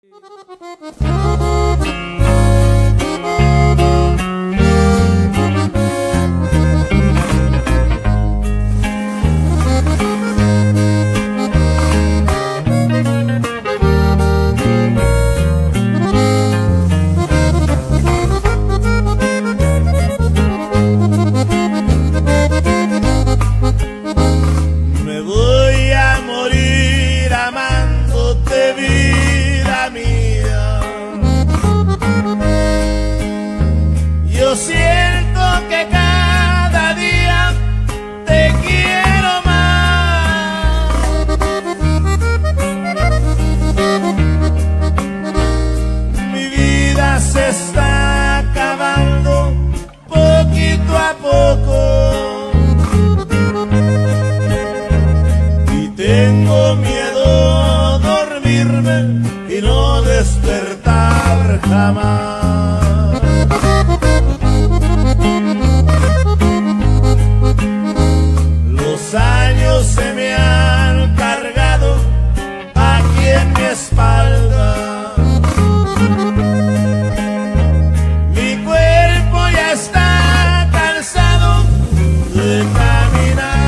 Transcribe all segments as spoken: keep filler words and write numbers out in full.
Me voy a morir amándote, vida mía. Yo siento que cada día te quiero más. Mi vida se está acabando poquito a poco. Tengo miedo dormirme y no despertar jamás. Los años se me han cargado aquí en mi espalda. Mi cuerpo ya está cansado de caminar.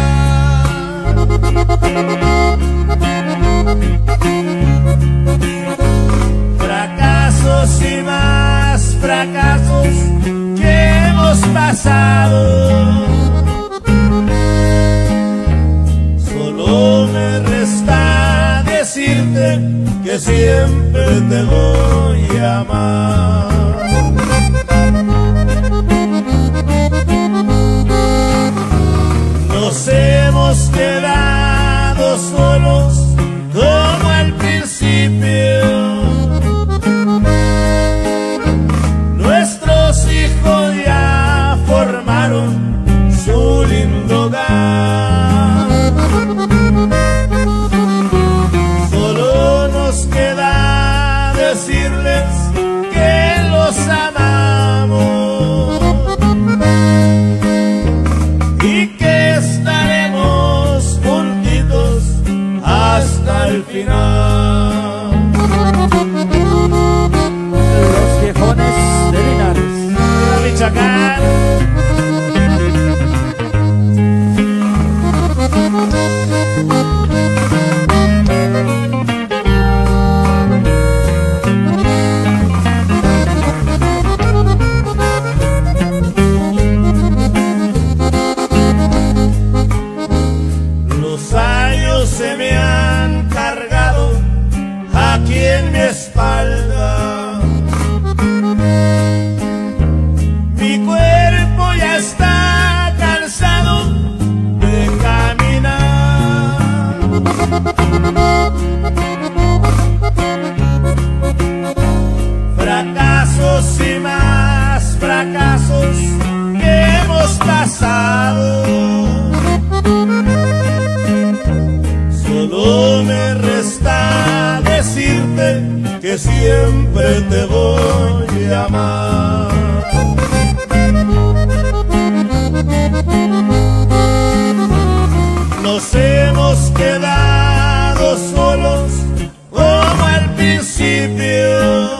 Fracasos y más fracasos que hemos pasado. Solo me resta decirte que siempre te voy a amar. Nos hemos quedado solos como al principio. Nuestros hijos ya formaron su lindo hogar. Solo nos queda decirles que los amamos y que estaremos juntitos hasta el final. Los Viejones de Linares, Michoacán. Los años se me han cargado aquí en mi espalda. Mi cuerpo ya está cansado de caminar. Fracasos y más fracasos que hemos pasado. Solo me resta decirte que siempre te voy a amar. Nos hemos quedado solos como al principio.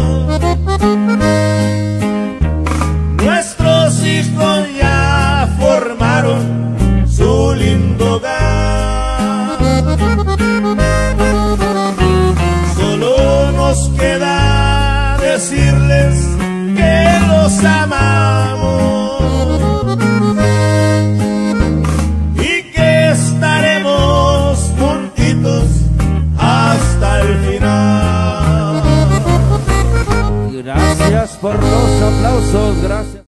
Nuestros hijos ya formaron su lindo hogar. Solo nos queda decirles que los amamos y que estaremos juntitos hasta el final. gracias por los aplausos, gracias.